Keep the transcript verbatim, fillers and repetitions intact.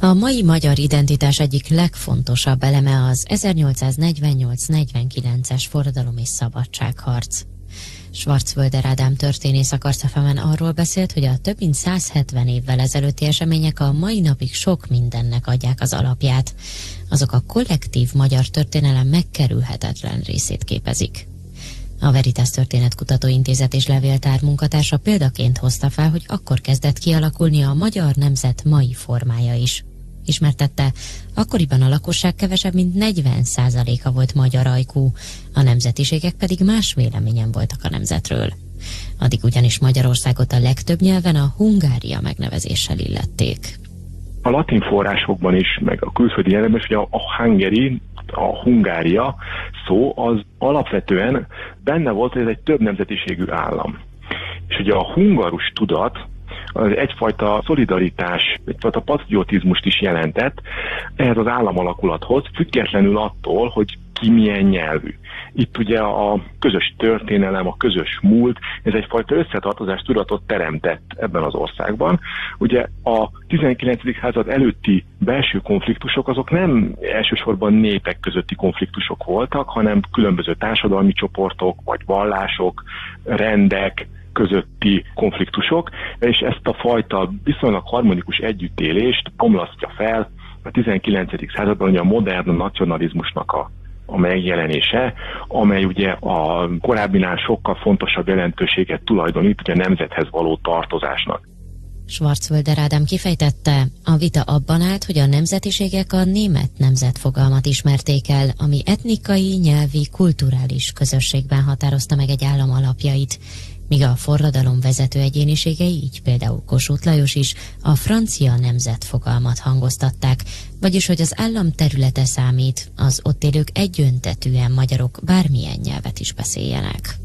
A mai magyar identitás egyik legfontosabb eleme az ezernyolcszáznegyvennyolc-negyvenkilences forradalom és szabadságharc. Schwarzwölder Ádám történész a Karcafemen arról beszélt, hogy a több mint száz hetven évvel ezelőtti események a mai napig sok mindennek adják az alapját. Azok a kollektív magyar történelem megkerülhetetlen részét képezik. A Veritas Történetkutató Intézet és Levéltár munkatársa példaként hozta fel, hogy akkor kezdett kialakulni a magyar nemzet mai formája is. Ismertette, akkoriban a lakosság kevesebb mint negyven százaléka volt magyar ajkú, a nemzetiségek pedig más véleményen voltak a nemzetről. Addig ugyanis Magyarországot a legtöbb nyelven a Hungária megnevezéssel illették. A latin forrásokban is, meg a külföldi nyelvben is, hogy a, a hungary, a Hungária szó az alapvetően benne volt, hogy ez egy több nemzetiségű állam. És ugye a hungarus tudat az egyfajta szolidaritás, egyfajta patriotizmust is jelentett ehhez az államalakulathoz, függetlenül attól, hogy ki milyen nyelvű. Itt ugye a közös történelem, a közös múlt, ez egyfajta összetartozás tudatot teremtett ebben az országban. Ugye a tizenkilencedik század előtti belső konfliktusok azok nem elsősorban népek közötti konfliktusok voltak, hanem különböző társadalmi csoportok, vagy vallások, rendek közötti konfliktusok, és ezt a fajta viszonylag harmonikus együttélést omlasztja fel a tizenkilencedik században ugye a modern nacionalizmusnak a a megjelenése, amely ugye a korábbinál sokkal fontosabb jelentőséget tulajdonít ugye a nemzethez való tartozásnak. Schwarzwölder Ádám kifejtette, a vita abban állt, hogy a nemzetiségek a német nemzetfogalmat ismerték el, ami etnikai, nyelvi, kulturális közösségben határozta meg egy állam alapjait, míg a forradalom vezető egyéniségei, így például Kossuth Lajos is, a francia nemzetfogalmat hangoztatták, vagyis hogy az állam területe számít, az ott élők egyöntetűen magyarok bármilyen nyelvet is beszéljenek.